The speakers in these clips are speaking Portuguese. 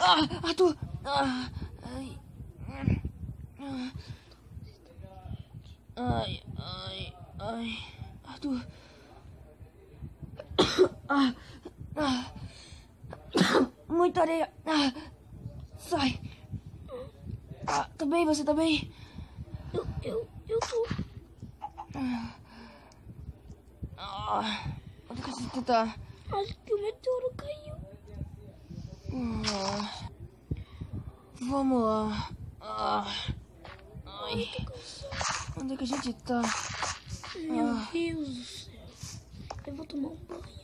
Arthur! Ai. Arthur. Muita areia. Sai. Tá bem? Você tá bem? Eu tô. Onde que você tá? Acho que o meteoro caiu. Vamos lá. Ai. Onde é que a gente tá? Meu Deus do céu. Eu vou tomar um banho.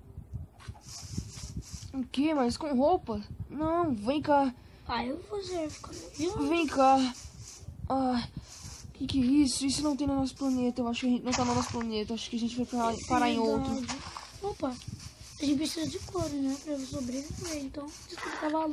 O que? Mas com roupa? Não, vem cá. Eu vou fazer ficar melhor. Vem cá. Que é isso? Isso não tem no nosso planeta. Eu acho que a gente não tá no nosso planeta. Acho que a gente vai parar em outro. Opa, a gente precisa de couro, né? Pra sobreviver. Então, desculpa, cavalo.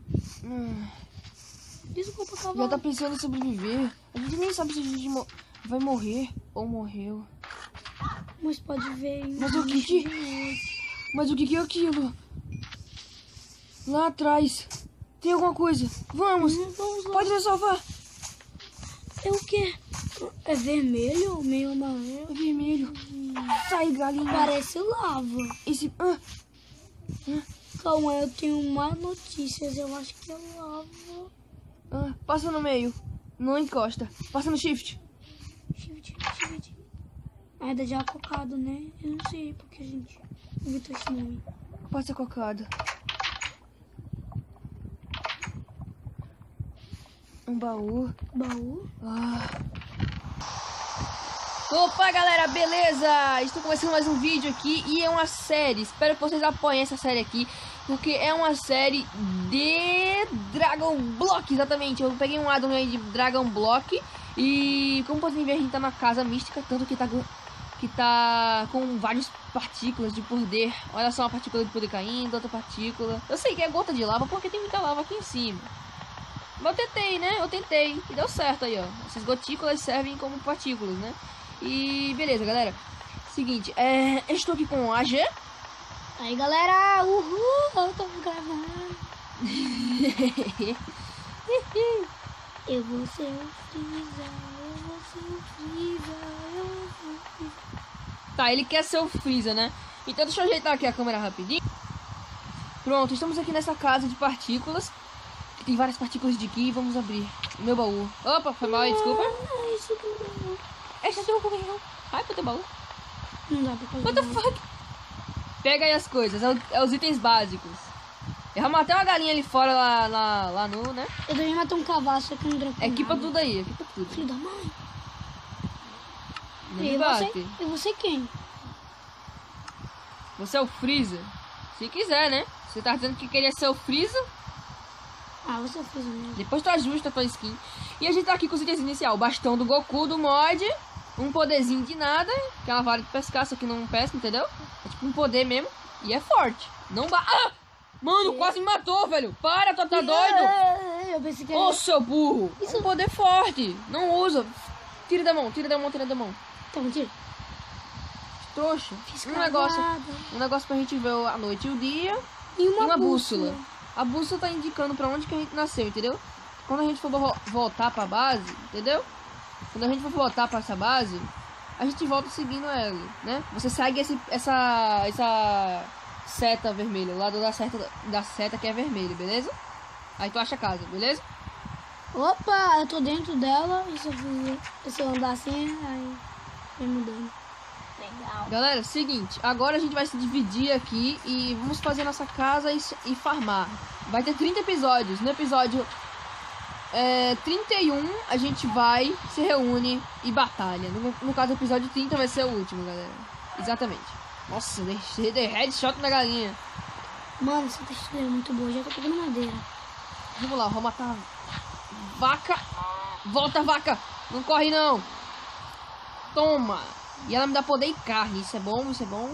Desculpa, cavalo. Já tá pensando em sobreviver. A gente nem sabe se a gente vai morrer ou morreu. Mas pode ver. Mas o que Mas o que é aquilo? Lá atrás. Tem alguma coisa. Vamos. Vamos lá. Pode me salvar. É o quê? É vermelho ou meio amarelo? É vermelho. Sai, galinha. Parece lava. Esse... Calma, eu tenho mais notícias. Eu acho que é lava. Passa no meio. Não encosta. Passa no shift. Shift. Ainda já é cocado, né? Eu não sei porque a gente inventou esse nome. Passa cocado. Um baú. Baú? Opa, galera, beleza? Estou começando mais um vídeo aqui e é uma série. Espero que vocês apoiem essa série aqui, porque é uma série de Dragon Block, exatamente. Eu peguei um addon aí de Dragon Block e, como podem ver, a gente tá na casa mística, tanto que tá com várias partículas de poder. Olha só, uma partícula de poder caindo, outra partícula. Eu sei que é gota de lava porque tem muita lava aqui em cima. Mas eu tentei, né? Eu tentei. E deu certo aí, ó. Essas gotículas servem como partículas, né? E beleza, galera. Seguinte, eu estou aqui com o AG. Aí, galera. Uhul. Eu tô gravando. Eu vou ser o Freeza. Eu vou ser o Freeza. Eu vou ser o Freeza. Tá, ele quer ser o Freeza, né? Então deixa eu ajeitar aqui a câmera rapidinho. Pronto, estamos aqui nessa casa de partículas. Tem várias partículas de aqui. Vamos abrir o meu baú. Opa, foi mal aí, desculpa. Isso que eu... Esse é o comigo. Ai, pro teu baú. Não dá pra fazer. What the fuck? Pega aí as coisas, é os itens básicos. Eu vou matar uma galinha ali fora, lá no, né? Eu também matei um cavalo, só que não dropou Equipa nada. tudo aí, equipa tudo. Filho da mãe. Não me bate. E você quem? Você é o Freeza? Se quiser, né? Você tá dizendo que queria ser o Freeza? Você fez mesmo. Depois tu ajusta a tua skin. E a gente tá aqui com os itens inicial. Bastão do Goku, do mod. Um poderzinho de nada. Que é uma vara de pescar, só que não pesca, entendeu? É tipo um poder mesmo. E é forte. Não Mano, quase me matou, velho. Para, tu tá doido? Eu pensei que Ô, seu burro. Isso... Um poder forte. Não usa. Tira da mão, tira da mão, tira da mão. Tá, mentira. Trouxa. Um negócio pra gente ver a noite e o dia. E uma bússola. A bússola tá indicando pra onde que a gente nasceu, entendeu? Quando a gente for voltar pra base, entendeu? Quando a gente for voltar pra essa base, a gente volta seguindo ela, né? Você segue essa seta vermelha, o lado da seta que é vermelho, beleza? Aí tu acha a casa, beleza? Opa, eu tô dentro dela. E se eu andar assim, aí vai mudando. Legal. Galera, seguinte, agora a gente vai se dividir aqui e vamos fazer nossa casa e farmar. Vai ter 30 episódios. No episódio 31 a gente vai, se reúne e batalha. No caso, o episódio 30 vai ser o último, galera. Exatamente. Nossa, dei headshot na galinha. Mano, essa textura é muito boa. Já tô pegando madeira. Vamos lá, vamos matar vaca. Volta, vaca. Não corre, não. Toma. E ela me dá poder e carne. Isso é bom, isso é bom.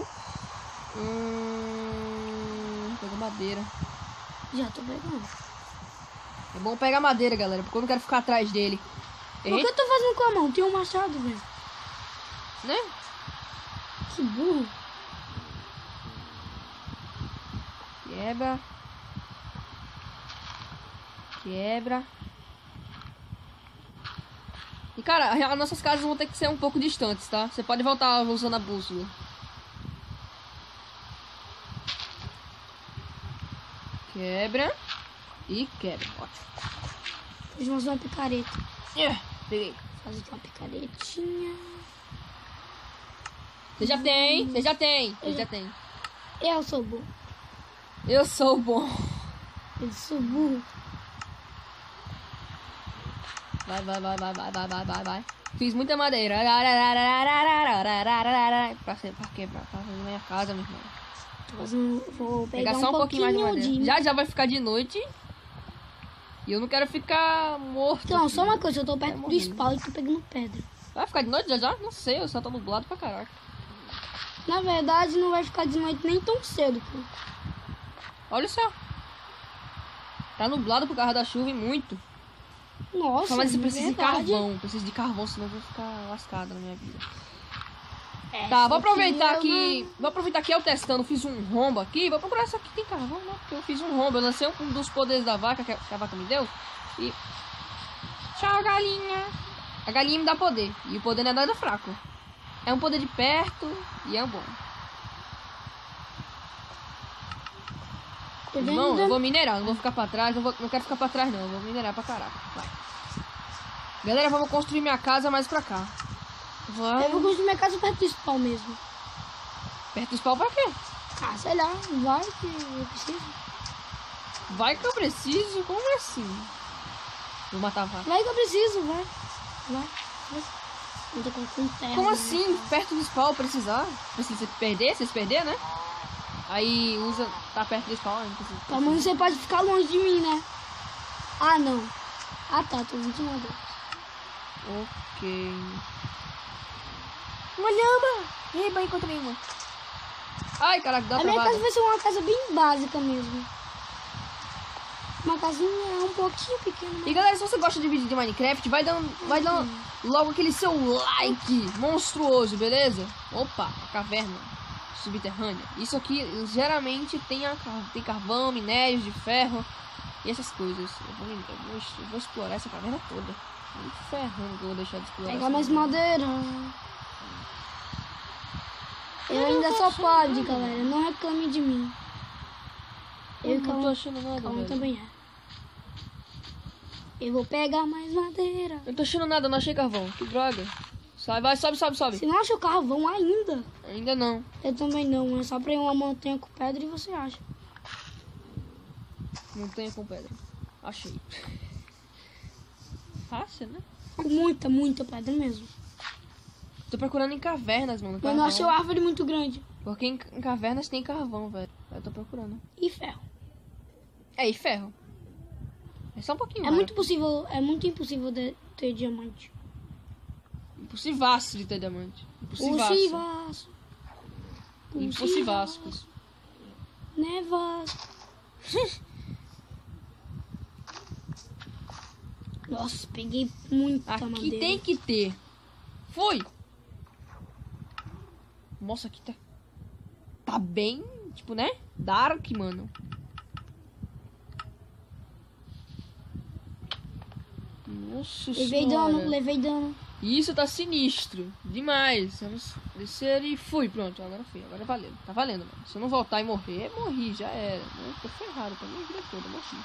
Pega madeira. Já tô pegando. É bom pegar madeira, galera, porque eu não quero ficar atrás dele. O que eu tô fazendo com a mão? Tem um machado, velho. Né? Que burro. Quebra. Quebra. E cara, as nossas casas vão ter que ser um pouco distantes, tá? Você pode voltar usando a bússola. Quebra. E quebra. Ótimo. Fiz mais uma picareta. Peguei. Fazer uma picaretinha. Você já tem, você já tem, você já tem. Eu sou burro. Eu sou bom. Eu sou burro. Vai, vai, vai, vai, vai, vai, vai, vai, vai. Fiz muita madeira. Pra quê? Pra fazer minha casa, meu irmão. Vou pegar Só um pouquinho mais de madeira. de... Já vai ficar de noite. E eu não quero ficar morto. Então, aqui. só uma coisa, eu tô perto do morrer. spawn e tô pegando pedra. Vai ficar de noite já? Não sei, eu só tô nublado pra caraca. Na verdade, não vai ficar de noite nem tão cedo, pô. Olha o céu. Tá nublado por causa da chuva e muito. Nossa, Mas você precisa de verdade. carvão. Preciso de carvão, senão eu vou ficar lascado na minha vida. É, Tá, só vou aproveitar que eu que. não- Vou aproveitar que eu testando, fiz um rombo aqui. Vou procurar se aqui tem carvão, não. Porque eu fiz um rombo. Eu lancei um dos poderes da vaca que a vaca me deu. E. Tchau, galinha. A galinha me dá poder. E o poder não é nada fraco. É um poder de perto e é bom. Eu venho Irmão, eu dando- vou minerar, não vou ficar pra trás, não quero ficar pra trás não, eu vou minerar pra caraca. Vai. Galera, vamos construir minha casa mais pra cá. Vai. Eu vou construir minha casa perto do spawn mesmo. Perto do spawn pra quê? Ah, sei lá, vai que eu preciso. Vai que eu preciso? Como assim? Vou matar a vaca. Vai que eu preciso, vai. Vai. Eu tô com terra. Como né? assim? Perto do spawn precisar? Precisa perder? Vocês perder, né? Aí usa. Tá perto do spawn, não precisa. Pelo menos você pode ficar longe de mim, né? Ah, não. Ah, tá, tô muito mal. Ok. Uma lhama! Eba, encontrei uma. Ai, caraca, dá A minha trabalho. casa vai ser uma casa bem básica mesmo. Uma casinha um pouquinho pequena. E galera, se você gosta de vídeo de Minecraft, vai dando logo aquele seu like monstruoso, beleza? Opa, a caverna subterrânea. Isso aqui geralmente tem carvão, minérios de ferro e essas coisas. Eu vou explorar essa caverna toda. Nem ferrando que eu vou deixar de explorar. Pegar essa mais caverna. madeira. Eu ainda sou pobre, galera. Não reclame de mim. Eu e Eu não tô Calma, achando nada, Calma velho. também é. Eu vou pegar mais madeira. Eu não tô achando nada, não achei carvão. Que droga. Sai, vai, sobe, sobe, sobe. Você não achou carvão ainda? Ainda não. Eu também não. É só pra ir uma montanha com pedra e você acha. Montanha com pedra. Achei. Fácil, né? Com muita, muita pedra mesmo. Tô procurando em cavernas, mano. Eu Carvão. não achei uma árvore muito grande. Porque em cavernas tem carvão, velho. Eu tô procurando. E ferro. É, e ferro. É só um pouquinho. É muito possível, é muito impossível de ter diamante. Impossivaço de ter diamante. Possívaço. Impossivascos. Nevasco. Nossa, peguei muita Aqui madeira. tem que ter. Foi. Nossa, aqui tá bem, tipo, né? Dark, mano. Nossa Levei senhora. dano, levei dano. Isso tá sinistro. Demais. Vamos descer e fui. Pronto, agora fui. Agora valeu. Tá valendo, mano. Se eu não voltar e morrer, morri. Já era. Eu tô ferrado. Pra minha vida toda. Morri.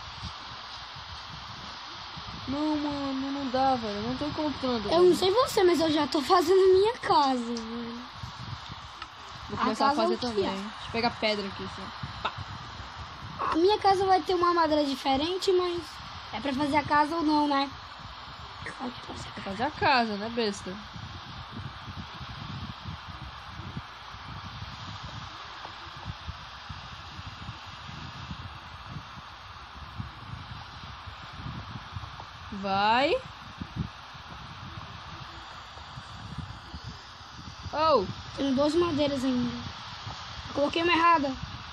Não, mano. Não dá, velho. Eu não tô encontrando. Eu velho. não sei você, mas eu já tô fazendo minha casa, velho. Vou A começar a casa fazer é o que também. é? Deixa eu pegar pedra aqui, assim. Pá. A minha casa vai ter uma madeira diferente, mas é pra fazer a casa ou não, né? Claro que pra fazer. Vou fazer a casa, né, besta? Vai. Oh, Tenho 12 madeiras ainda. Coloquei uma errada.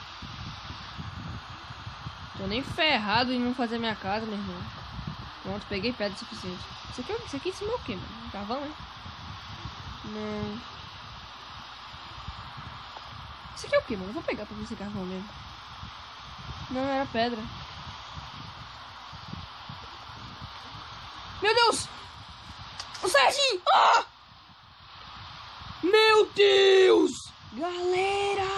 tô nem ferrado em não fazer minha casa, meu irmão. Pronto, peguei pedra suficiente. Isso aqui em cima é o que, mano? Um carvão, né? Não. Isso aqui é o que, mano? Eu vou pegar pra ver se é carvão mesmo. Não, era pedra. Meu Deus! O Serginho! Ah! Meu Deus! Galera!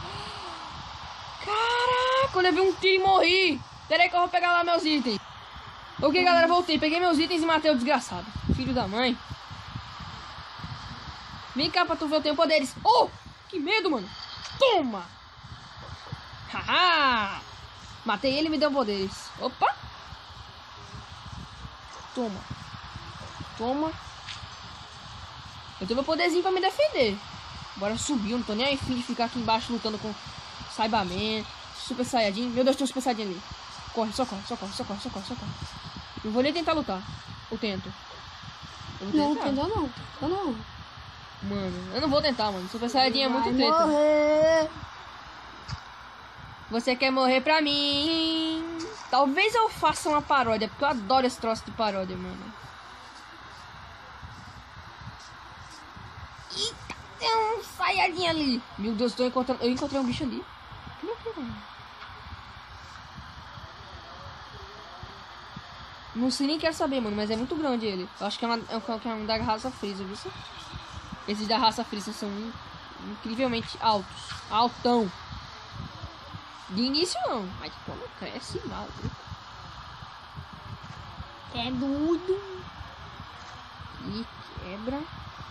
Caraca, eu levei um tiro e morri. Pera aí que eu vou pegar lá meus itens. Ok, galera, voltei. Peguei meus itens e matei o desgraçado. Filho da mãe. Vem cá pra tu ver, eu tenho poderes. Oh! Que medo, mano. Toma! Haha! Matei ele e me deu poderes. Opa! Toma. Toma. Eu tenho meu poderzinho pra me defender. Bora subir, eu não tô nem aí fim de ficar aqui embaixo lutando com Cyberman, Super Saiyajin. Meu Deus, tem um Super Saiyajin ali. Corre, só corre, só corre, só corre, só corre, só corre. Não vou nem tentar lutar. Ou tento? Não, tenta não. Tenta não. Mano, eu não vou tentar, mano. Super Saiyajin é muito treta. Morrer. Você quer morrer pra mim? Talvez eu faça uma paródia, porque eu adoro esse troço de paródia, mano. Eita, tem um Saiyajin ali. Meu Deus, eu encontrei um bicho ali. Que loucura, mano. Não sei nem quero saber, mano, mas é muito grande ele. Eu acho que é um da raça Freeza, viu? Esses da raça Freeza são incrivelmente altos. Altão. De início não, mas quando cresce, maluco. É doido. E quebra.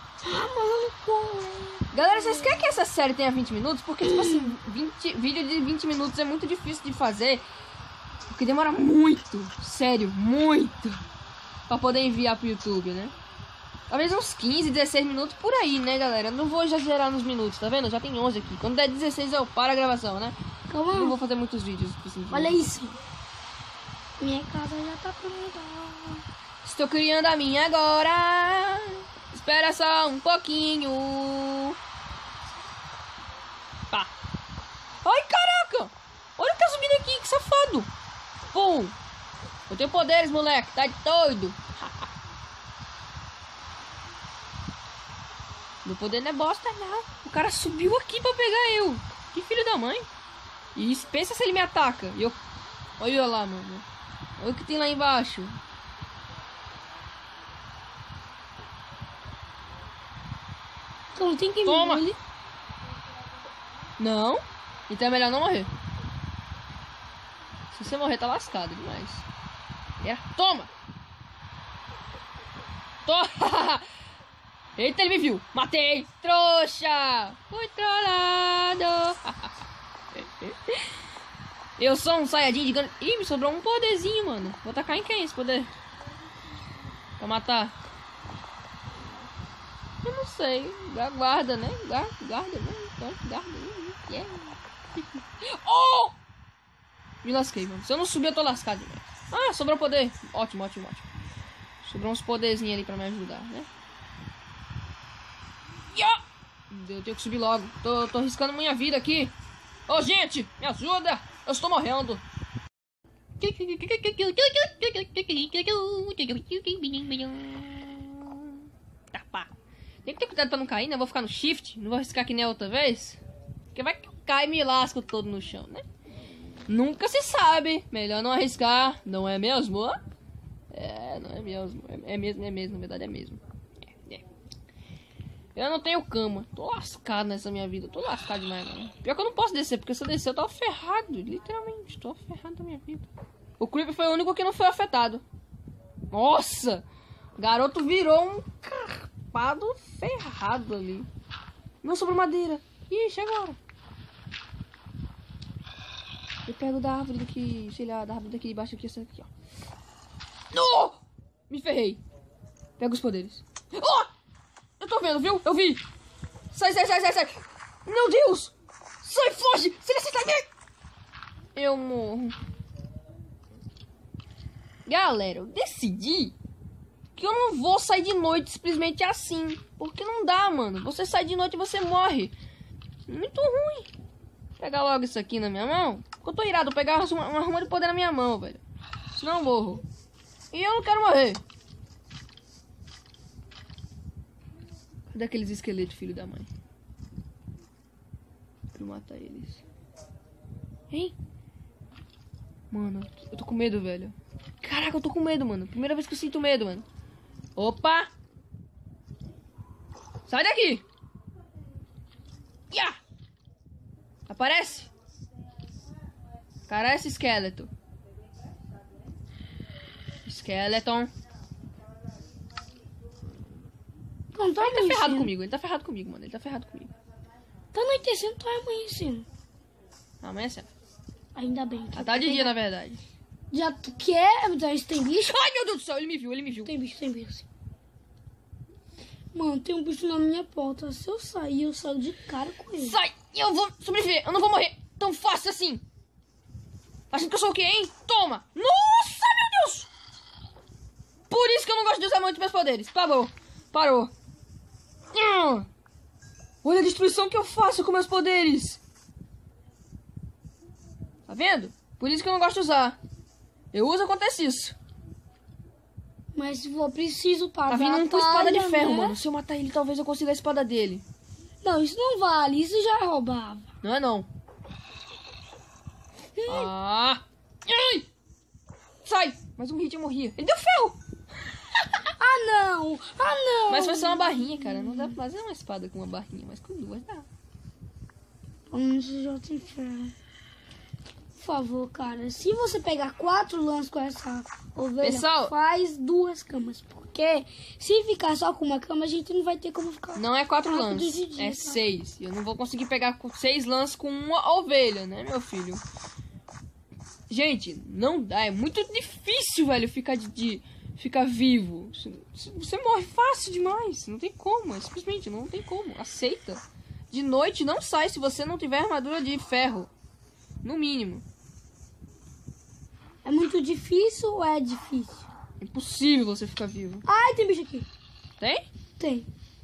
Galera, vocês querem que essa série tenha 20 minutos? Porque, tipo assim, vídeo de 20 minutos é muito difícil de fazer. Porque demora muito, sério, muito, pra poder enviar pro YouTube, né? Talvez uns 15, 16 minutos por aí, né, galera? Não vou exagerar nos minutos, tá vendo? Já tem 11 aqui. Quando der 16 eu paro a gravação, né? Calma. Não vou fazer muitos vídeos. Assim, Olha isso. Minha casa já tá pronta. Estou criando a minha agora. Espera só um pouquinho. Pá. Ai, caraca. Olha o que tá subindo aqui, que safado. Pum. Eu tenho poderes, moleque. Tá doido. Meu poder não é bosta, não. O cara subiu aqui pra pegar eu. Que filho da mãe. E pensa se ele me ataca. E eu... Olha lá, mano. Olha o que tem lá embaixo. Então tem que Toma. ele. Não. Então é melhor não morrer. Se você morrer, tá lascado demais. Toma. Toma. Eita, ele me viu. Matei. Trouxa. Fui trollado. Eu sou um Saiyajin gigante. Ih, me sobrou um poderzinho, mano. Vou tacar em quem esse poder? Pra matar? Eu não sei. Guarda, né? Guarda, né? Guarda. Yeah. Oh! Me lasquei, mano. Se eu não subir, eu tô lascado. Ah, sobrou poder. Ótimo, ótimo, ótimo. Sobrou uns poderzinhos ali pra me ajudar, né? Eu tenho que subir logo. Tô arriscando minha vida aqui. Ô, gente, me ajuda. Eu estou morrendo. Tá, pá. Tem que ter cuidado pra não cair, né? Eu vou ficar no shift. Não vou arriscar que nem a outra vez. Porque vai que cai e me lasco todo no chão, né? Nunca se sabe. Melhor não arriscar. Não é mesmo? É, não é mesmo. É mesmo. Na verdade é mesmo. Eu não tenho cama. Tô lascado nessa minha vida. Tô lascado demais, mano. Pior que eu não posso descer, porque se eu descer eu tava ferrado. Literalmente, tô ferrado da minha vida. O Creeper foi o único que não foi afetado. Nossa! O garoto virou um carpado ferrado ali. Não sobrou madeira. Ixi, agora. Eu pego da árvore daqui, sei lá, da árvore daqui de baixo aqui, essa aqui, ó. No! Me ferrei. Pega os poderes. Oh! Eu tô vendo, viu? Eu vi. Sai. Meu Deus. Sai, foge. Sai. Eu morro. Galera, eu decidi que eu não vou sair de noite simplesmente assim. Porque não dá, mano. Você sai de noite e você morre. Muito ruim. Vou pegar logo isso aqui na minha mão. Eu tô irado. Vou pegar uma arma de poder na minha mão, velho. Senão eu morro. E eu não quero morrer. Daqueles esqueletos, filho da mãe. Pra eu matar eles. Hein? Mano, eu tô com medo, velho. Caraca, eu tô com medo, mano. Primeira vez que eu sinto medo, mano. Opa! Sai daqui! Ya! Aparece! Carece esqueleto. Skeleton. Não, tá Ele tá ferrado amanhecendo. comigo, ele tá ferrado comigo, mano. Ele tá ferrado comigo. Tá anoitecendo, tá amanhecendo. Amanhã é. Ainda bem. Ah, tá de dia, na verdade. Já tu quer? Já tem bicho? Ai, meu Deus do céu, ele me viu, ele me viu. Tem bicho, tem bicho. Mano, tem um bicho na minha porta. Se eu sair, eu saio de cara com ele. Sai! Eu vou sobreviver, eu não vou morrer tão fácil assim. Achando que eu sou o quê, hein? Toma! Nossa, meu Deus! Por isso que eu não gosto de usar muito meus poderes. Parou. Parou. Olha a destruição que eu faço com meus poderes. Tá vendo? Por isso que eu não gosto de usar. Eu uso, acontece isso. Mas se for preciso para Tá vindo um com espada de ferro, né? mano. Se eu matar ele, talvez eu consiga a espada dele. Não, isso não vale. Isso já roubava. Não é não. Ah! Ai! Sai! Mais um hit eu morria. Ele deu ferro! Ah, não! Ah, não! Mas foi só uma barrinha, cara. Não dá pra fazer uma espada com uma barrinha, mas com duas dá. Isso já tem ferro. Por favor, cara. Se você pegar 4 lãs com essa ovelha, Pessoal, faz 2 camas. Porque se ficar só com uma cama, a gente não vai ter como ficar. não é 4 rápido lãs, de dia, é tá? 6. Eu não vou conseguir pegar 6 lãs com uma ovelha, né, meu filho? Gente, não dá. É muito difícil, velho, ficar vivo. Você morre fácil demais. Não tem como. É simplesmente não tem como. Aceita. De noite não sai se você não tiver armadura de ferro. No mínimo. É muito difícil ou é difícil? Impossível você ficar vivo. Ai, tem bicho aqui. Tem? Tem.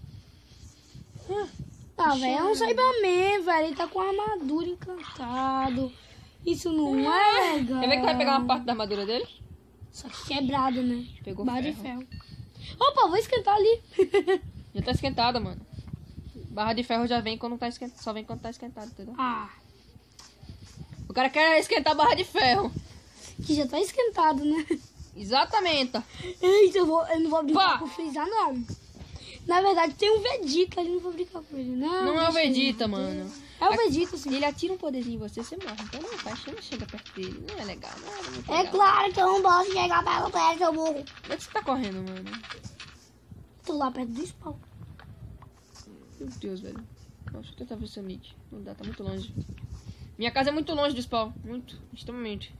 Ah, velho, é um Cyberman, velho. Ele tá com armadura encantado. Isso não é legal. Quer ver que vai pegar uma parte da armadura dele? Só que quebrado, né? Pegou Barra de ferro. ferro. Opa, vou esquentar ali. Já tá esquentada, mano. Barra de ferro já vem quando tá esquentado. Só vem quando tá esquentado, entendeu? Ah, O cara quer esquentar a barra de ferro. que já tá esquentado, né? Exatamente. Eita, eu não vou brincar Vá. com o Freeza, não. Na verdade, tem um Vegeta ali, não vou brincar com ele. Não é o deixa ele. Vegeta, mano. É o Vegeta, Se sim. ele atira um poderzinho em você, você morre. Então não vai, não chega perto dele. Não é legal, não é muito É legal. claro que eu não posso chegar perto dele, seu burro. Onde é que você tá correndo, mano? Tô lá perto do spawn. Meu Deus, velho. Nossa, deixa eu tentar ver o seu nick. Não dá, tá muito longe. Minha casa é muito longe do spawn. Muito, extremamente.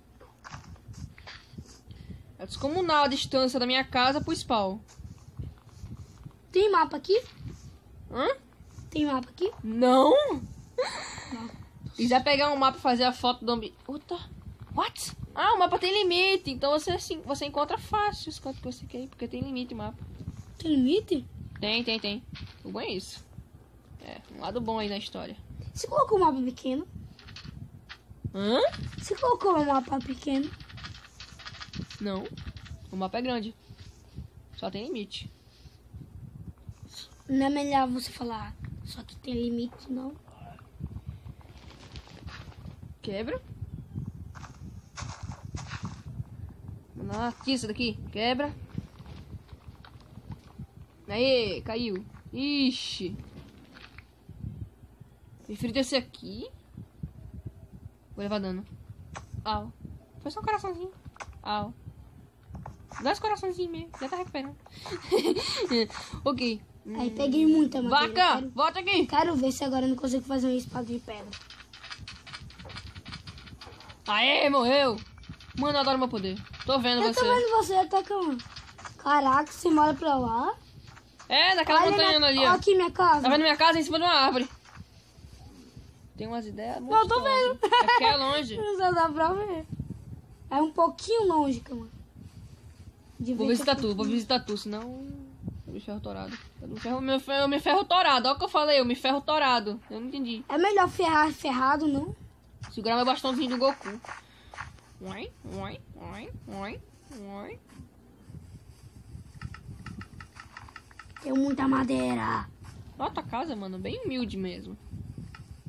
É descomunal a distância da minha casa pro spawn. Tem mapa aqui? Hã? Tem mapa aqui? Não? Se quiser pegar um mapa e fazer a foto do ambiente. What? Ah, o mapa tem limite. Então você encontra fácil os cantos que você quer ir, porque tem limite o mapa. Tem limite? Tem. O bom é isso. É, um lado bom aí na história. Você colocou um mapa pequeno? Hã? Você colocou um mapa pequeno? Não. O mapa é grande. Só tem limite. Não é melhor você falar só que tem limite, não? Quebra. Ah, aqui, isso daqui. Quebra. Aê, caiu. Ixi. Prefiro descer aqui. Vou levar dano. Au. Foi só um coraçãozinho. Au. 2 coraçõezinhos mesmo. Já tá recuperando. Ok. Aí peguei muita madeira. Vaca, volta aqui. Quero ver se agora eu não consigo fazer uma espada de pedra. Aê, morreu. Mano, eu adoro meu poder. Tô vendo Eu você. tô vendo você atacando. Caraca, você mora pra lá? É, naquela montanha ali, Olha ó. aqui minha casa. Tá vendo minha casa em cima de uma árvore? Tem umas ideias Não, eu tô monstruosas. vendo. É porque é longe. Só dá pra ver. É um pouquinho longe, cama. Vou visitar tu, senão eu me ferro torado. Eu me ferro torado, olha o que eu falei, eu me ferro torado. Eu não entendi. É melhor ferrar ferrado, não? Segurar meu bastãozinho do Goku. Oi. Tenho muita madeira. Olha a tua casa, mano, bem humilde mesmo.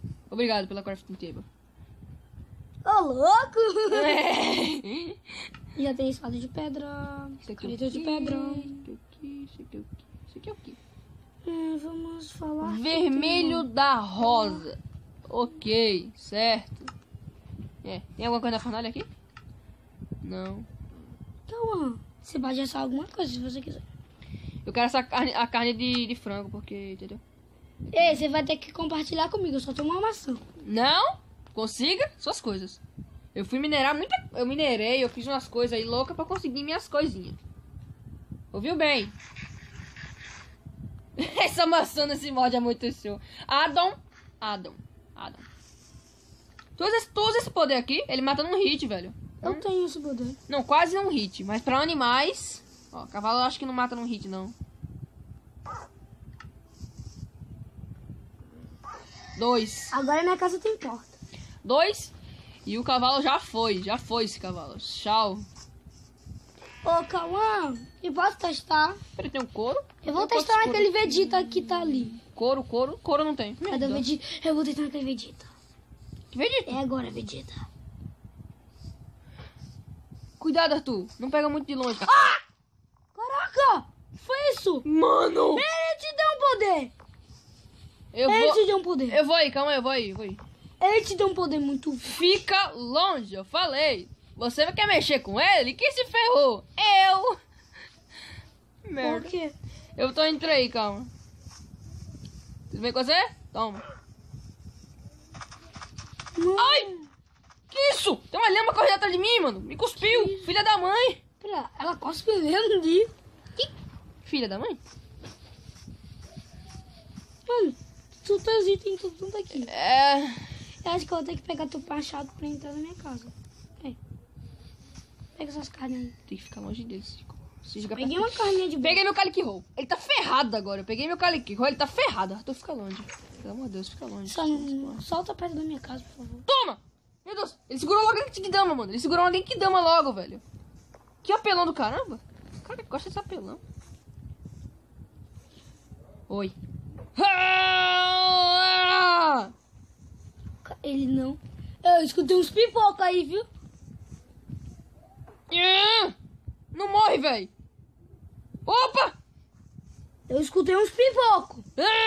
Obrigado pela crafting table. Ô, louco! Já tem espada de pedra. Caneta de pedra. Isso aqui é o quê? Vamos falar. Vermelho da rosa. Ok, certo. Tem alguma coisa na fornalha aqui? Não. Então, você pode assar alguma coisa se você quiser. Eu quero essa carne, a carne de frango, porque, entendeu? Ei, você vai ter que compartilhar comigo, eu só tenho uma maçã. Não, consiga suas coisas. Eu fui minerar eu minerei, eu fiz umas coisas aí loucas pra conseguir minhas coisinhas. Ouviu bem? Essa maçã nesse mod é muito show. Adam. Tu usa esse poder aqui, ele mata num hit, velho. Eu tenho esse poder. Não, quase um hit, mas pra animais... Ó, cavalo eu acho que não mata num hit, não. 2. Agora minha casa tem porta. 2. E o cavalo já foi esse cavalo. Tchau. Ô, Cauã, eu posso testar? Peraí, tem um couro? Eu vou testar aquele Vegeta que tá ali. Couro não tem. Cadê o Vegeta? Eu vou testar aquele Vegeta. Que Vegeta? É agora, Vegeta. Cuidado, Arthur. Não pega muito de longe. Ah! Caraca! Foi isso? Mano! Ele te deu um poder. Ele te deu um poder. Eu vou aí, calma aí, eu vou aí. Ele te deu um poder muito... Fica longe, eu falei. Você quer mexer com ele? Quem se ferrou? Eu! Merda. Por quê? Eu tô indo aí, calma. Tudo bem com você? Toma. Não. Ai! Que isso? Tem uma lhama correndo atrás de mim, mano. Me cuspiu. Filha da mãe. Pera, ela cospe mesmo de... Filha da mãe? Mano, tu teus itens tudo aqui. Eu acho que eu vou ter que pegar teu machado pra entrar na minha casa. Pega essas carnes aí. Tem que ficar longe deles. Peguei uma carninha de... Peguei meu Calic Roll. Ele tá ferrado agora. Eu peguei meu Calic Roll. Ele tá ferrado. Arthur, fica longe. Pelo amor de Deus, fica longe. Só solta perto da minha casa, por favor. Toma! Meu Deus. Ele segurou logo a Genkidama, mano. Ele segurou uma Genkidama logo, velho. Que apelão do caramba. Cara, eu gosto desse apelão. Oi. Ele não. Eu escutei uns pipoca aí, viu? Não morre, velho. Opa! Eu escutei uns pipocos.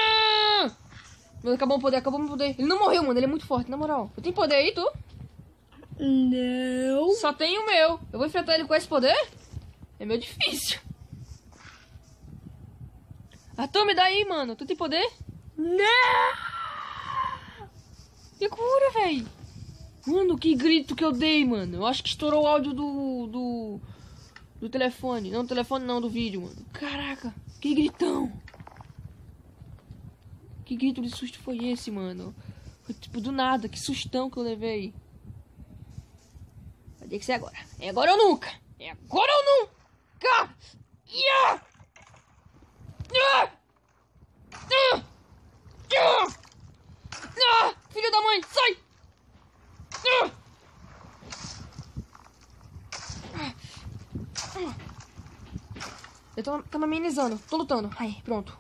Acabou meu poder. Ele não morreu, mano. Ele é muito forte, na moral. Eu tenho poder aí, tu? Não. Só tenho o meu. Eu vou enfrentar ele com esse poder? É meio difícil. Arthur, me dá aí, mano. Tu tem poder? Não. Que cura, velho. Mano, que grito que eu dei, mano. Eu acho que estourou o áudio do telefone. Não, do telefone não, do vídeo, mano. Caraca, que gritão. Que grito de susto foi esse, mano? Foi tipo do nada, que sustão que eu levei. Vai ter que ser agora. É agora ou nunca. É agora ou nunca. Yeah! Filho da mãe, sai! Eu tô me amenizando, tô lutando. Aí, pronto.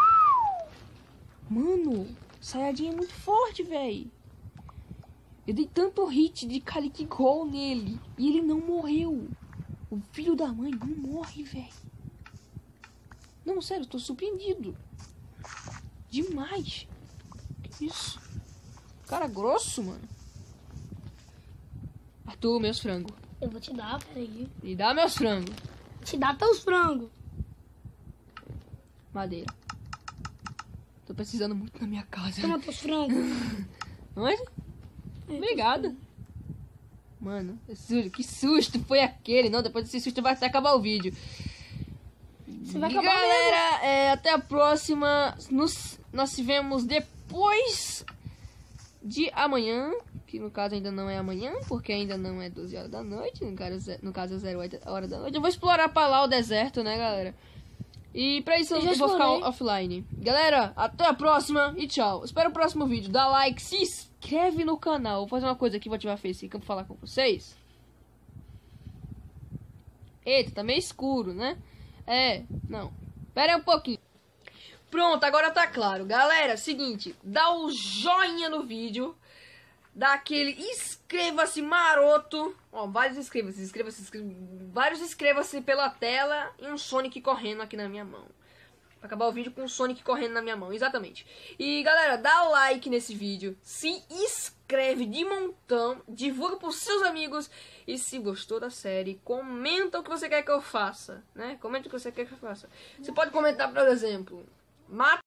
Mano, Saiyajin é muito forte, velho. Eu dei tanto hit de Calic Roll nele e ele não morreu. O filho da mãe não morre, velho. Não, sério, eu tô surpreendido. Demais. Que isso? Cara grosso, mano. Arthur, meus frangos. Eu vou te dar, peraí. Me dá meus frangos. Te dá teus frangos. Madeira. Tô precisando muito na minha casa. Toma teus frangos. Onde? Obrigada. Mano, que susto foi aquele? Não, depois desse susto vai até acabar o vídeo. Você vai acabar galera, até a próxima. Nós se vemos depois de amanhã. Que no caso ainda não é amanhã, porque ainda não é 12 horas da noite. No caso é 0 hora da noite. Eu vou explorar pra lá o deserto, né, galera? E pra isso eu vou ficar offline. Galera, até a próxima e tchau. Espero o próximo vídeo. Dá like, se inscreve no canal. Vou fazer uma coisa aqui, vou ativar a facecam pra falar com vocês. Eita, tá meio escuro, né? Não. Pera aí um pouquinho. Pronto, agora tá claro. Galera, seguinte, dá o joinha no vídeo. Dá aquele inscreva-se, maroto. Ó, vários inscreva-se. Vários inscreva-se pela tela e um Sonic correndo aqui na minha mão. Pra acabar o vídeo com o Sonic correndo na minha mão, exatamente. E galera, dá o like nesse vídeo, se inscreve de montão, divulga pros seus amigos. E se gostou da série, comenta o que você quer que eu faça, né? Comenta o que você quer que eu faça. Você pode comentar, por exemplo, mata